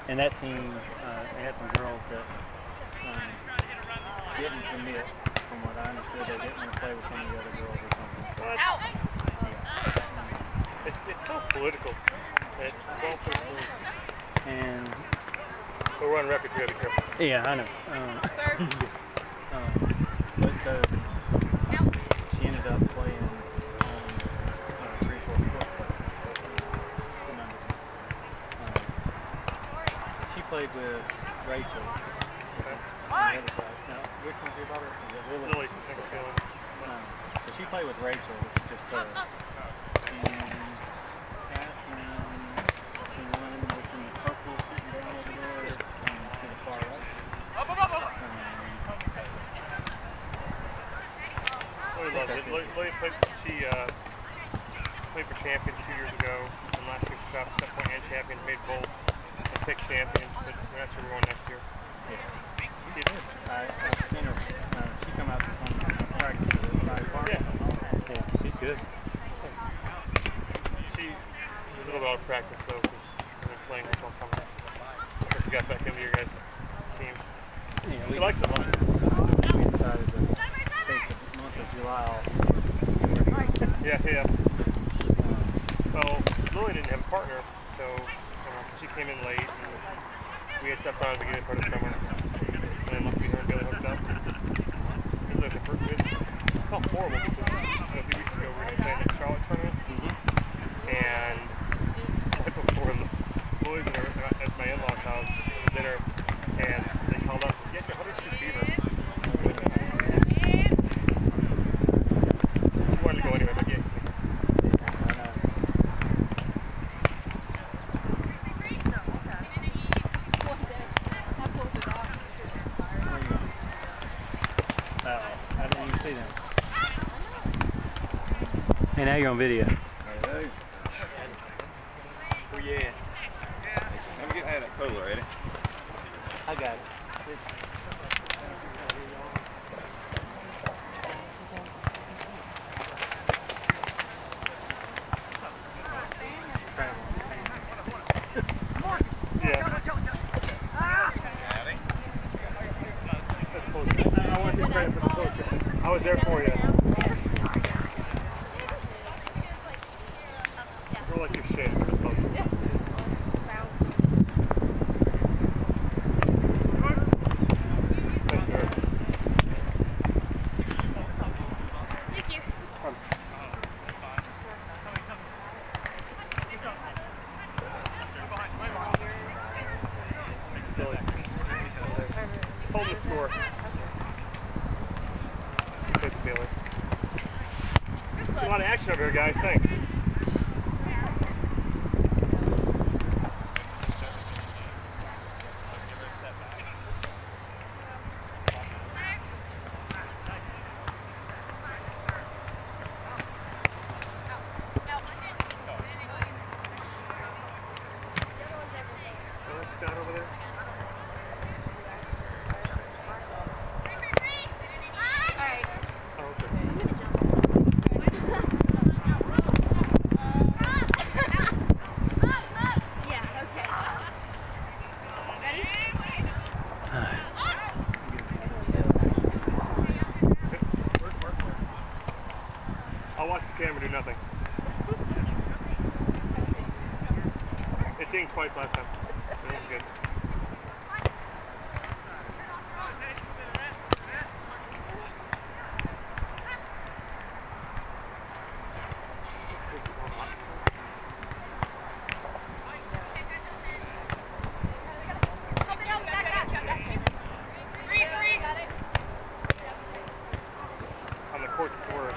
And that team, they had some girls that didn't commit, from what I understood. They didn't want to play with some of the other girls or something. So, it's so political. It's all political. And but we're on record, you gotta be careful. yeah, I know. But so she ended up playing Greensboro Sportsplex. She played with Rachel. On the other side. Now, which one's your daughter? Is it Lily? Lily's the next feeling. So she played with Rachel, which is just Sarah. And Catherine, the one with the purple sitting down over there to the far right. Lily loves it. Lily played, she played for champions 2 years ago, and last year she got set point and champions, made both, and picked champions, but that's where we're going next year. Yeah. She did. I've seen her. She come out to some practice at the park. Yeah. Yeah, she's good. She was a little bit out of practice though, because she's been playing this all summer. So she got back into your guys' teams. Yeah, she likes it much. We decided to take the month of July off. Yeah. Well, Lily didn't have a partner, so she came in late, and we had stepped on at the beginning part of the summer. And then luckily her and Billy hooked up. It felt horrible because a few weeks ago we were going to play in the Charlotte tournament. And right before the boys were at my in-laws' house for dinner, and they called up, "Yes, your 102 fever." She wanted to go anyway, but yeah. I didn't even see them. Hey, now you're on video. Hello. Oh yeah. Let me get that cooler ready. I got it. I want to give credit for the poster. I was there for you. You're like your shit for the poster. Thanks, sir. Thank you. Hold the score. Good feeling. A lot of action over here, guys. Thanks. Scott over there? I'll watch the camera do nothing. It dinged twice last time. It was good. On the court score.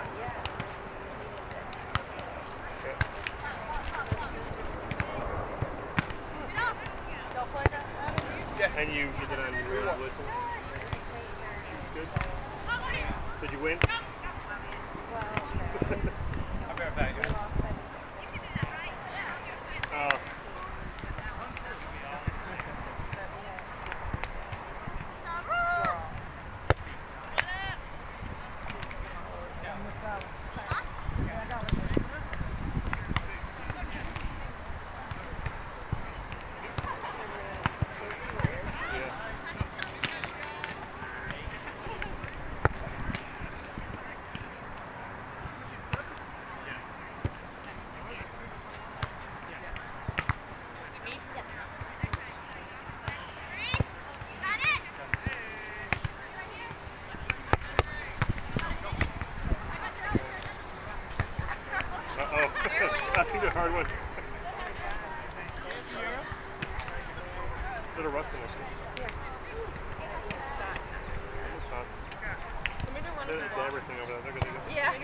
And you did it on your whistle? Good? Did you win? I'll be right back, guys. a hard one. Little rust in this one. There's a dabber thing over there. Look at this. Yeah.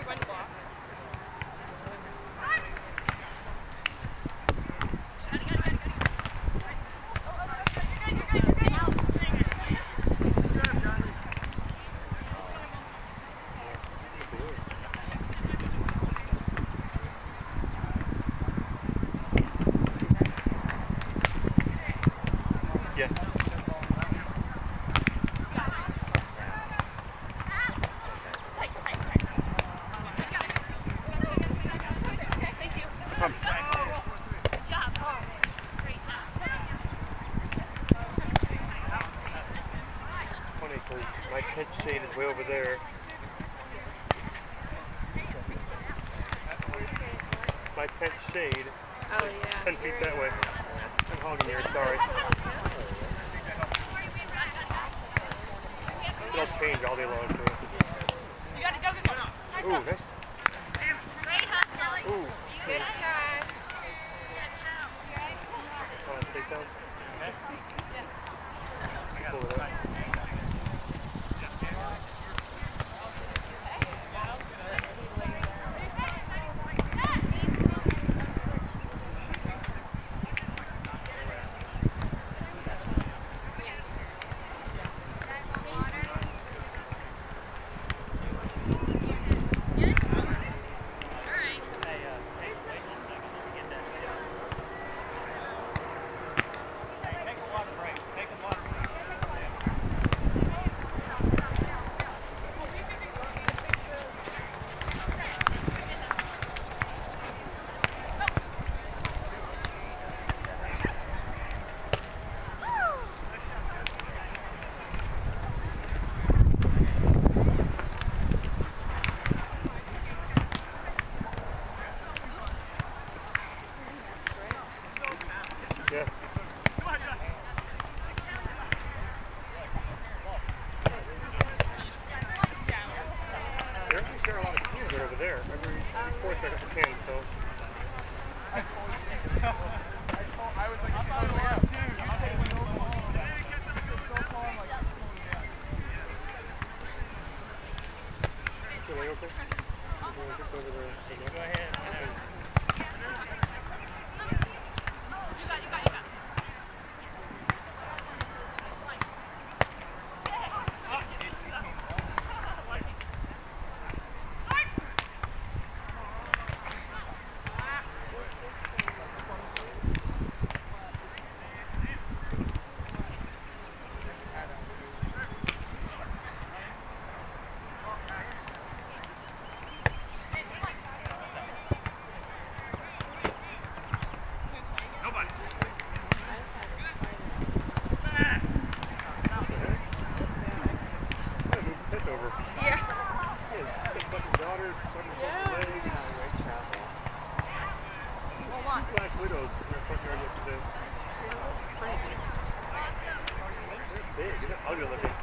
Yeah. Funny because my tent shade is way over there. My tent shade is 10 feet that way. I'm hogging here, sorry. It'll change all day long too. Ooh, nice. Ooh. Good try. Takedown? Pull it up. Yeah. There are a lot of cans right over there. Every course I got the cans, so. I was like, Okay? Go ahead. Black widows in their front yard yesterday. It's crazy. They're big. They're ugly looking.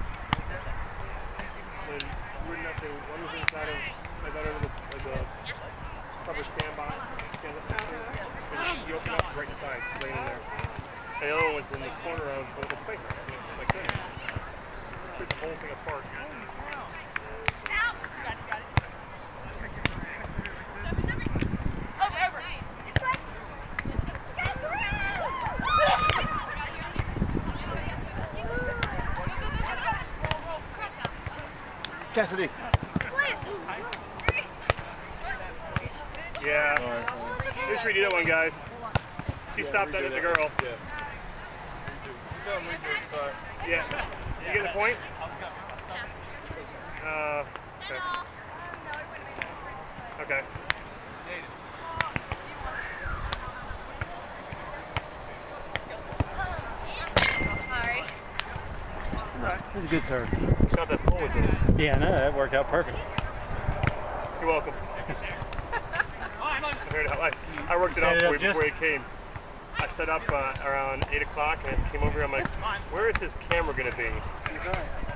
And weird enough, one was inside of my daughter with a cover standby. Stand up next to it. And you open up right inside, laying in there. And the other one was in the corner of the playhouse. My goodness. Took the whole thing apart. Cassidy. Yeah. Just redo that one, guys. She stopped that at the girl. Yeah. You get the point? Okay. Okay. That was a good serve. Shot that pole with it. Yeah, no, that worked out perfect. You're welcome. I worked it out for you before you came. I set up around 8 o'clock and I came over here. I'm like, where is this camera going to be?